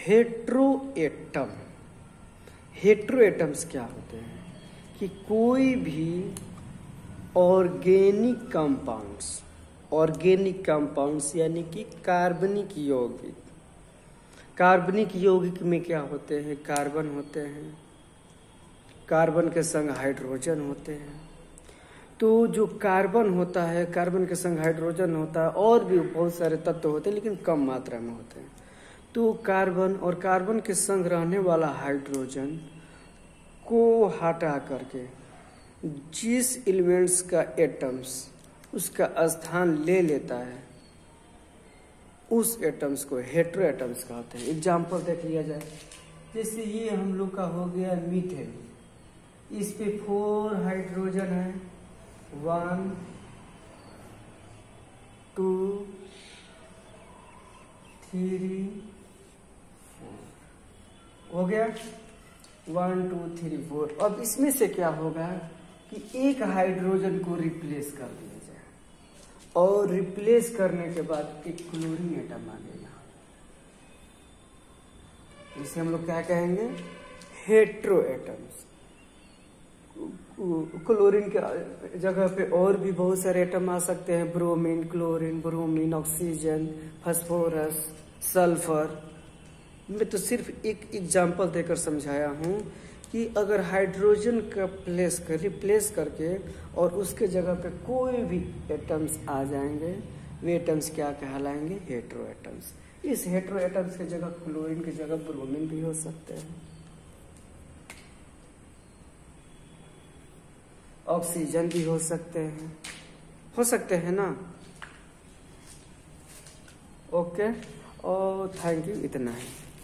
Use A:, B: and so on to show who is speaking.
A: Heteroatom. हेट्रोएटम्स क्या होते हैं कि कोई भी ऑर्गेनिक कंपाउंड्स यानी कि कार्बनिक यौगिक में क्या होते हैं, कार्बन होते हैं, कार्बन के संग हाइड्रोजन होते हैं। तो जो कार्बन होता है, कार्बन के संग हाइड्रोजन होता है, और भी बहुत सारे तत्व होते हैं लेकिन कम मात्रा में होते हैं। तो कार्बन और कार्बन के संग रहने वाला हाइड्रोजन को हटा करके जिस एलिमेंट्स का एटम्स उसका स्थान ले लेता है उस एटम्स को हेट्रोएटम्स कहते हैं। एग्जाम्पल देख लिया जाए, जैसे ये हम लोग का हो गया मीथेन, इस पे 4 हाइड्रोजन है, 1 2 3 4 हो गया, 1 2 3 4। अब इसमें से क्या होगा कि एक हाइड्रोजन को रिप्लेस कर दिया जाए और रिप्लेस करने के बाद एक क्लोरीन एटम आ गया। इसे हम लोग क्या कहेंगे, हेट्रोएटम्स। क्लोरीन के जगह पे और भी बहुत सारे एटम आ सकते हैं, bromine, chlorine, bromine, oxygen, phosphorus, sulphur. मैं तो सिर्फ एक एग्जाम्पल देकर समझाया हूँ कि अगर हाइड्रोजन का रिप्लेस करके और उसके जगह पे कोई भी एटम्स आ जाएंगे, वे एटम्स क्या कहलाएंगे, हेट्रोएटम्स। इस हेट्रोएटम्स की जगह क्लोरीन की जगह ब्रोमीन भी हो सकते हैं, ऑक्सीजन भी हो सकते हैं ना। ओके, और थैंक यू, इतना है।